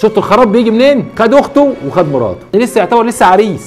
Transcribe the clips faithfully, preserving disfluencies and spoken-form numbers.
شفتوا الخراب بيجي منين؟ خد اخته وخد مراته، لسه يعتبر لسه عريس.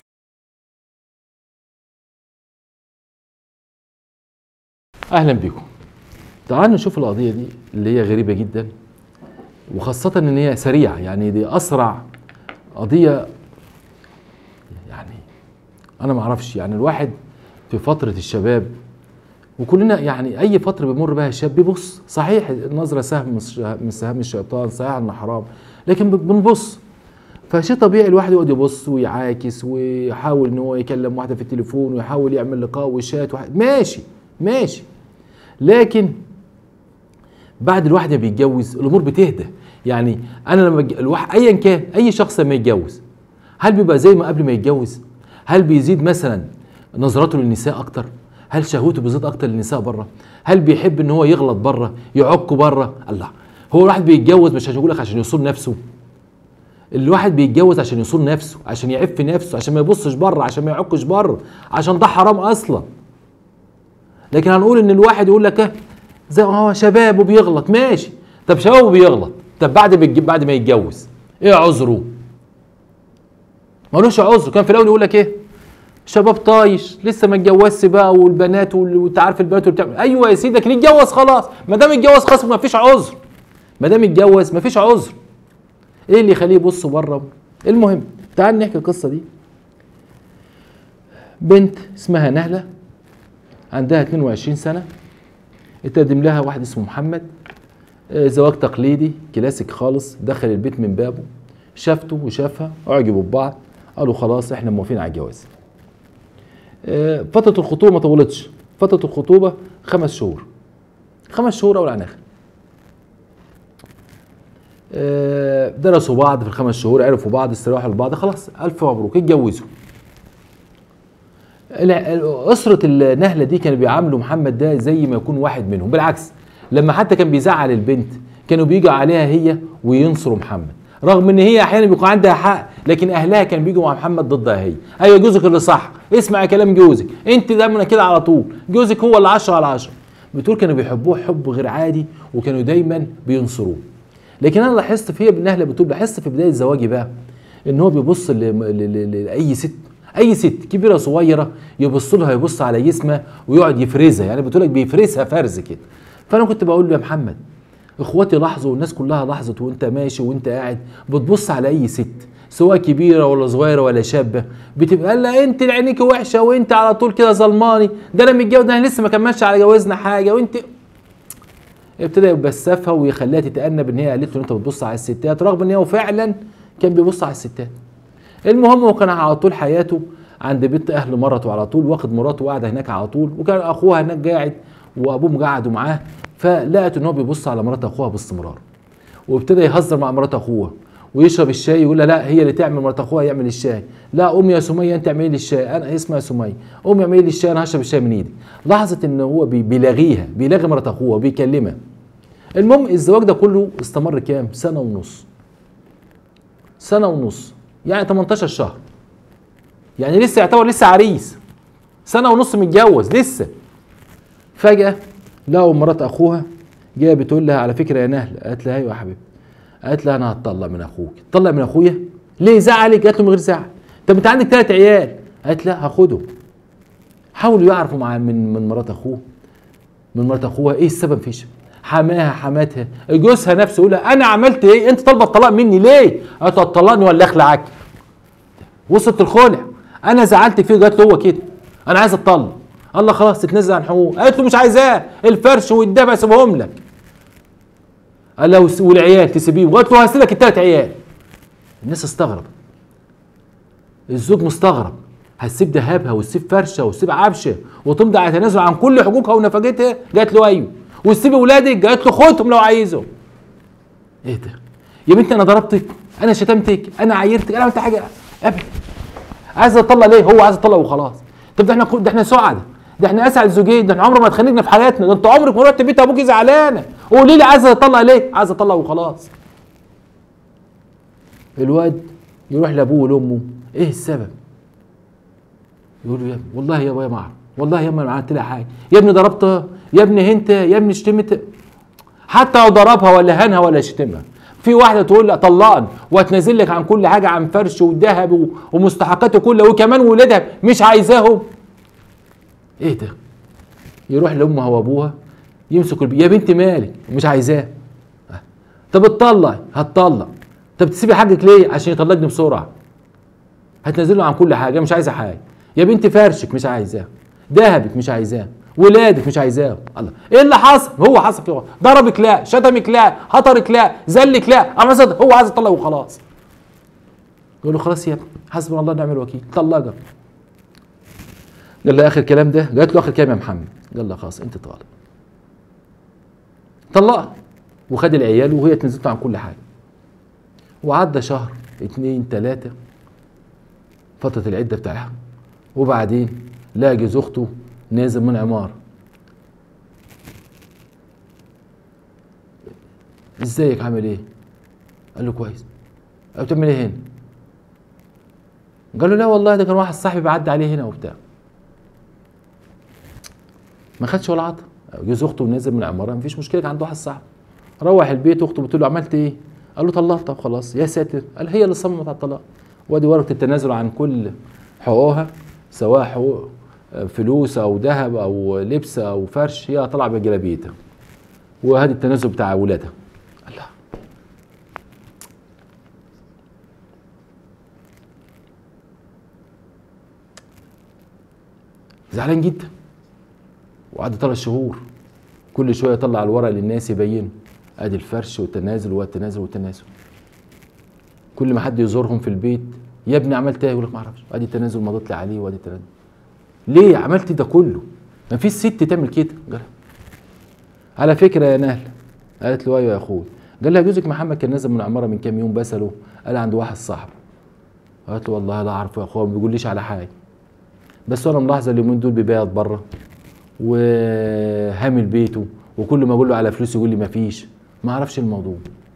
اهلا بيكم. تعالوا نشوف القضيه دي اللي هي غريبه جدا، وخاصه ان هي سريعه، يعني دي اسرع قضيه. يعني انا ما اعرفش، يعني الواحد في فتره الشباب، وكلنا يعني اي فتره بيمر بها الشاب بيبص، صحيح النظره سهم من سهام الشيطان، صحيح انه حرام، لكن بنبص. فشيء طبيعي الواحد يقعد يبص ويعاكس ويحاول ان هو يكلم واحده في التليفون ويحاول يعمل لقاء وشات وح... ماشي ماشي، لكن بعد الواحد ما بيتجوز الامور بتهدى. يعني انا لما الواحد ايا كان اي شخص لما يتجوز، هل بيبقى زي ما قبل ما يتجوز؟ هل بيزيد مثلا نظرته للنساء اكتر؟ هل شهوته بيزيد اكتر للنساء بره؟ هل بيحب ان هو يغلط بره، يعك بره؟ الله، هو الواحد بيتجوز مش هقول لك عشان يصون نفسه، الواحد بيتجوز عشان يصون نفسه، عشان يعف نفسه، عشان ما يبصش بره، عشان ما يعكش بره، عشان ده حرام اصلا. لكن هنقول ان الواحد يقول لك اه زي ما هو شباب وبيغلط، ماشي. طب شباب وبيغلط، طب بعد بعد ما يتجوز ايه عذره؟ مالوش عذر. كان في الاول يقول لك ايه؟ شباب طايش لسه ما اتجوزش بقى، والبنات وانت عارف البنات بتعمل. ايوه يا سيدي، لكن اتجوز خلاص، ما دام اتجوز خلاص ما فيش عذر، ما دام اتجوز ما فيش عذر. ايه اللي يخليه يبص بره؟ المهم تعال نحكي القصه دي. بنت اسمها نهله، عندها اتنين وعشرين سنه، اتقدم لها واحد اسمه محمد، زواج تقليدي كلاسيك خالص، دخل البيت من بابه، شافته وشافها، اعجبوا ببعض، قالوا خلاص احنا موافقين على الجواز. فتره الخطوبه ما طولتش، فتره الخطوبه خمس شهور، خمس شهور اول عن اخر. درسوا بعض في الخمس شهور، عرفوا بعض، استراحوا لبعض، خلاص الف مبروك اتجوزوا. اسره النهله دي كانوا بيعاملوا محمد ده زي ما يكون واحد منهم، بالعكس لما حتى كان بيزعل البنت كانوا بيجوا عليها هي وينصروا محمد، رغم ان هي احيانا بيكون عندها حق، لكن اهلها كانوا بيجوا مع محمد ضدها هي. ايوه جوزك اللي صح، اسمع كلام جوزك، انت دايما كده على طول، جوزك هو اللي عشرة على عشرة. بتقول كانوا بيحبوه حب غير عادي، وكانوا دايما بينصروه. لكن انا لاحظت فيها بالنهله، بتقول لاحظت في بدايه زواجي بقى ان هو بيبص لاي ست، اي ست كبيره صغيره يبص لها، يبص على جسمها ويقعد يفرزها، يعني بتقول لك بيفرزها فرز كده. فانا كنت بقول له يا محمد، اخواتي لاحظوا والناس كلها لاحظت وانت ماشي وانت قاعد بتبص على اي ست سواء كبيره ولا صغيره ولا شابه، بتبقى لا انت عينيكي وحشه وانت على طول كده ظلماني، ده انا متجوز، ده انا لسه ما كملش على جوازنا حاجه، وانت ابتدى يبسفها ويخليها تتأنب ان هي قالت له انت بتبص على الستات، رغم ان هو فعلا كان بيبص على الستات. المهم هو كان على طول حياته عند بيت اهل مرته، على طول واخد مراته وقاعده هناك على طول، وكان اخوها هناك قاعد وابوه مقعدوا معاه، فلقت ان هو بيبص على مرات اخوها باستمرار، وابتدى يهزر مع مرات اخوها ويشرب الشاي، يقول لها لا هي اللي تعمل، مرات اخوها يعمل الشاي، لا قومي يا سميه انت اعملي لي الشاي، انا اسمها سميه، قومي اعملي لي الشاي انا هشرب الشاي من ايدي. لاحظت ان هو بيلاغيها، بيلاغي مرات اخوها وبيكلمها. المهم الزواج ده كله استمر كام؟ سنه ونص، سنه ونص يعني تمنتاشر شهر، يعني لسه يعتبر لسه عريس، سنه ونص متجوز لسه. فجاه لقوا مرات اخوها جايه بتقول لها على فكره يا نهله، قالت لها ايوه يا حبيبتي، قالت لها انا هتطلق من اخوك. تطلق من اخويا ليه؟ زعلك؟ قالت له من غير زعل. طب انت عندك ثلاث عيال، قالت لا هاخدهم. حاولوا يعرفوا مع من من مرات اخوه، من مرات اخوها ايه السبب فيش، حماها حماتها جوزها نفسه يقول لها انا عملت ايه؟ انت طالبه الطلاق مني ليه؟ قالت له هتطلقني ولا اخلعك؟ وصلت الخلع، انا زعلتك فيه، قالت له هو كده انا عايز اتطلق. الله خلاص تتنزل عن حقوق، قالت له مش عايزاه، الفرش والدبع سيبهم لك. قال له والعيال تسيبيهم؟ قالت له هسيبك الثلاث عيال. الناس استغرب، الزوج مستغرب، هتسيب دهبها وتسيب فرشه وتسيب عفشه وتمضي على تنازل عن كل حقوقها ونفقتها؟ قالت له ايوه. وتسيب اولادك؟ قالت له خدهم لو عايزهم. ايه ده؟ يا بنتي انا ضربتك؟ انا شتمتك؟ انا عايرتك؟ انا عملت حاجه؟ ابدا. عايز اطلق ليه؟ هو عايز اطلق وخلاص. طب ده احنا ده احنا سعداء، ده احنا اسعد زوجين، ده احنا عمرنا ما اتخانقنا في حياتنا، ده انت عمرك ما رحت بيت ابوكي زعلانه، قولي لي عايزه اطلق ليه؟ عايزه اطلق وخلاص. الواد يروح لابوه ولامه، ايه السبب؟ يقول له يا ابني والله يا ابويا ما اعرف، والله يا ابني ما عملت لها حاجه، يا ابني ضربتها، يا ابني هنت، يا ابني شتمت، حتى لو ضربها ولا هنها ولا شتمها، في واحده تقول لا طلقني وهتنزل لك عن كل حاجه، عن فرش وذهب ومستحقاته كلها وكمان ولادها مش عايزاهم. ايه ده؟ يروح لامها وابوها يمسك البي... يا بنتي مالك مش عايزاه. طب اتطلق، هتطلق. طب تسيبي حاجك ليه؟ عشان يطلقني بسرعه. هتنزله عن كل حاجه مش عايزه حاجه. يا بنتي فرشك مش عايزاه، ذهبك مش عايزاه، ولادك مش عايزاه. الله، ايه اللي حصل؟ هو حصل كده، ضربك لا، شتمك لا، هطرك لا، زلك لا، عمل صدق. هو عايز يطلق وخلاص. يقول له خلاص يا ابني حسبنا الله ونعم الوكيل، طلقها. قال له اخر كلام ده، قالت له اخر كلام يا محمد، قال له خلاص انت طالق. طلقها وخد العيال وهي اتنزلت عن كل حاجه. وعدى شهر اتنين تلاته فتره العده بتاعها، وبعدين لقى جوز اخته نازل من عماره. ازيك عامل ايه؟ قال له كويس. قال له بتعمل ايه هنا؟ قال له لا والله ده كان واحد صاحبي بعدي عليه هنا وبتاع. ما خدش ولا عطا. جوز اخته نازل من العماره، مفيش مشكله، كان عنده واحد صاحبي. روح البيت، اخته بتقول له عملت ايه؟ قال له طلقت. طب خلاص يا ساتر. قال هي اللي صممت على الطلاق. وادي ورقه التنازل عن كل حقوقها، سواء حقوق فلوس او ذهب او لبس او فرش، هي طالعه بجلابيتها. وهذا التنازل بتاع اولادها. الله، زعلان جدا. وقعد ثلاث شهور كل شويه يطلع الورق للناس يبينه، ادي الفرش والتنازل والتنازل والتنازل. كل ما حد يزورهم في البيت، يا ابني عملت ايه؟ يقول لك ما اعرفش. ادي التنازل مضيت لي عليه وادي التنازل. ليه عملت ده كله؟ ما فيش ست تعمل كده. قال على فكره يا نهله. قالت له ايوه يا اخوي. قال لها جوزك محمد كان نازل من العماره من كام يوم، بساله قال عنده واحد صاحبه. قالت له والله لا اعرفه يا اخويا، ما بيقوليش على حاجه، بس انا ملاحظه اليومين دول بيبيض بره وهامل بيته، وكل ما اقول له على فلوس يقول لي ما فيش، ما اعرفش الموضوع.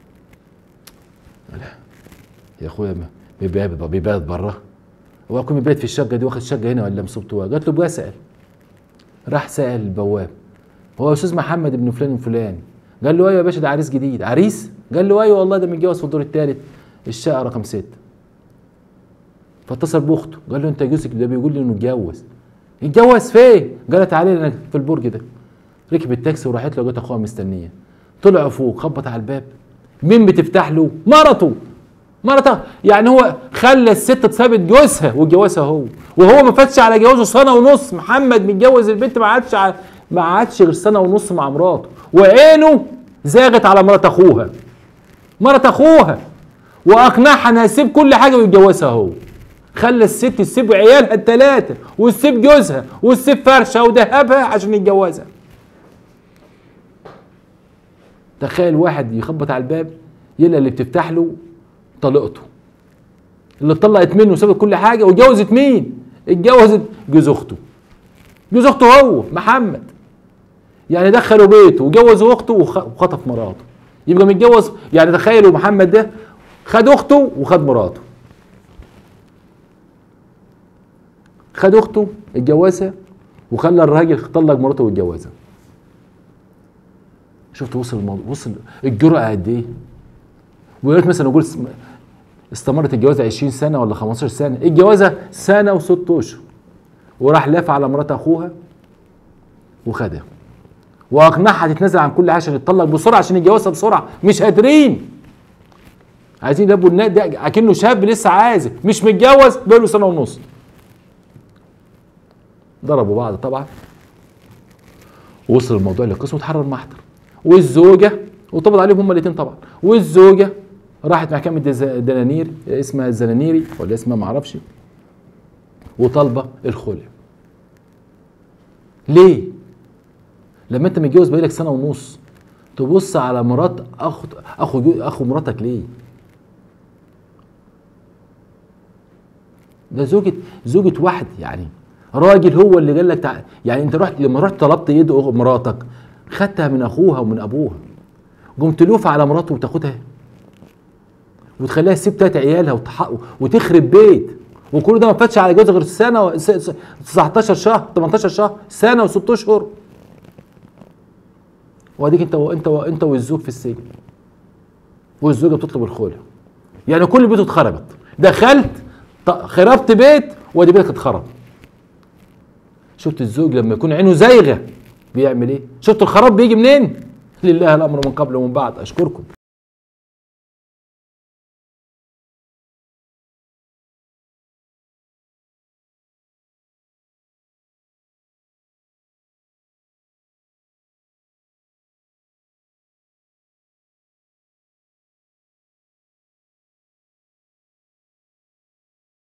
لا يا اخويا بيبيض بيبيض بره، هو يكون بيبيض في الشقه دي واخد شقه هنا ولا مصيبته؟ قالت له بسال. راح سال البواب، هو استاذ محمد ابن فلان فلان؟ قال له ايوه يا باشا، ده عريس جديد. عريس؟ قال له ايوه والله ده متجوز في الدور الثالث الشقه رقم ستة. فاتصل باخته قال له انت جوزك ده بيقول لي انه اتجوز. اتجوز فين؟ قال تعالى انا في البرج ده. ركب التاكسي وراحت له، لقيت اخوها مستنيه. طلع فوق خبط على الباب. مين بتفتح له؟ مرته. مرته يعني هو خلى الست تثبت جوزها واتجوزها هو، وهو ما فاتش على جوازه سنه ونص. محمد متجوز البنت ما عادش ما عادش غير سنه ونص مع مراته، وعينه زاغت على مرات اخوها. مرات اخوها واقنعها انها تسيب كل حاجه ويتجوزها هو. خلى الست تسيب عيالها الثلاثه وتسيب جوزها وتسيب فرشها وذهبها عشان يتجوزها. تخيل واحد يخبط على الباب يلاقي اللي بتفتح له طلقته، اللي اتطلقت منه وسابت كل حاجه. واتجوزت مين؟ اتجوزت جوز اخته. جوز اخته هو محمد، يعني دخلوا بيته وجوزوا اخته وخطف مراته. يبقى متجوز، يعني تخيلوا محمد ده خد اخته وخد مراته. خد اخته اتجوزها وخلى الراجل طلق مراته واتجوزها. شفت وصل الموضوع، وصل الجرأة قد ايه؟ ويقول مثلا نقول استمرت الجوازه عشرين سنه ولا خمستاشر سنه، الجوازه سنه وست اشهر، وراح لف على مرات اخوها وخدها واقنعها تتنازل عن كل حاجه عشان يتطلق بسرعه عشان يتجوزها بسرعه. مش قادرين، عايزين يلبوا النادي ده اكنه شاب لسه عازب مش متجوز بقاله سنه ونص. ضربوا بعض طبعا، وصل الموضوع للقسم وتحرر المحضر، والزوجه وطبط عليهم هما الاثنين طبعا، والزوجه راحت محكمه دنانير اسمها الزنانيري ولا اسمها معرفش، وطالبه الخلع. ليه؟ لما انت متجوز بقالك سنه ونص تبص على مرات اخو اخو اخو مراتك ليه؟ ده زوجة زوجة واحد، يعني راجل هو اللي قال لك تعال. يعني انت رحت لما رحت طلبت ايد مراتك خدتها من اخوها ومن ابوها، قمت تلوف على مراته وتاخدها وتخليها تسيب تلات عيالها وتح... وتخرب بيت، وكل ده ما فاتش على جوز غير سنه و... تسعتاشر شهر تمنتاشر شهر، سنه وست اشهر، واديك انت و... انت و... انت والزوج في السجن. والزوجه بتطلب الخلع. يعني كل بيته اتخربت، دخلت خربت بيت وادي بيتك اتخرب. شفت الزوج لما يكون عينه زايغه بيعمل ايه؟ شفت الخراب بيجي منين؟ لله الامر من قبل ومن بعد. اشكركم.